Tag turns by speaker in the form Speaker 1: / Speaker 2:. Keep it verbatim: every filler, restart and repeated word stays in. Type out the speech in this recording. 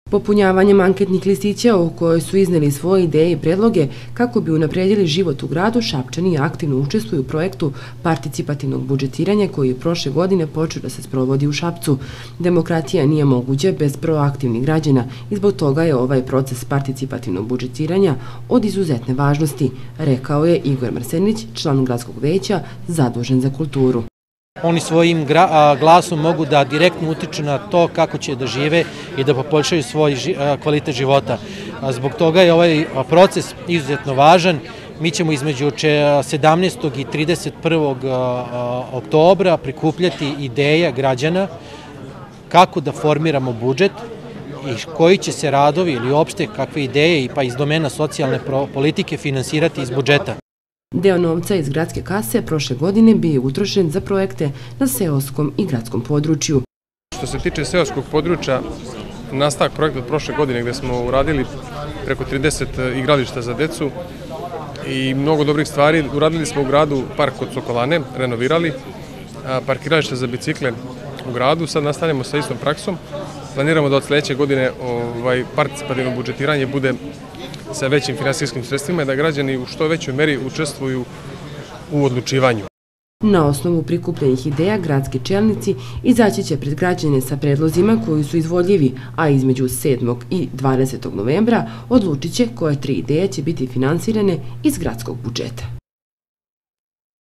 Speaker 1: Popunjavanjem anketnih listića u kojoj su izneli svoje ideje i predloge kako bi unaprijedili život u gradu, Šapčani aktivno učestvuju u projektu participativnog budžetiranja koji je prošle godine počeo da se sprovodi u Šapcu. Demokratija nije moguća bez proaktivnih građana i zbog toga je ovaj proces participativnog budžetiranja od izuzetne važnosti, rekao je Igor Marsenić, član gradskog veća zadužen za kulturu.
Speaker 2: Oni svojim glasom mogu da direktno utiču na to kako će da žive i da poboljšaju svoj kvalitet života. Zbog toga je ovaj proces izuzetno važan. Mi ćemo između sedamnaestog i trideset prvog oktobra prikupljati ideje građana kako da formiramo budžet i koji će se radovi ili opšte kakve ideje pa iz domena socijalne politike finansirati iz budžeta.
Speaker 1: Deo novca iz gradske kase prošle godine bio je utrošen za projekte na seoskom i gradskom području.
Speaker 3: Što se tiče seoskog područja, nastavak projekta od prošle godine gde smo uradili preko trideset igrališta za decu i mnogo dobrih stvari. Uradili smo u gradu park kod Sokolane, renovirali, parkirališta za bicikle u gradu. Sad nastavljamo sa istom praksom. Planiramo da od sledeće godine participativno budžetiranje bude sa većim finansijskim sredstvima i da građani u što većoj meri učestvuju u odlučivanju.
Speaker 1: Na osnovu prikupljenih ideja, gradski čelnici izaći će pred građane sa predlozima koji su izvodljivi, a između sedmog i dvadesetog novembra odlučit će koje tri ideje će biti finansirane iz gradskog budžeta.